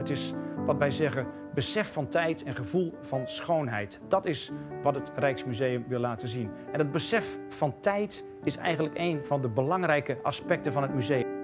Het is wat wij zeggen besef van tijd en gevoel van schoonheid. Dat is wat het Rijksmuseum wil laten zien. En het besef van tijd is eigenlijk een van de belangrijke aspecten van het museum.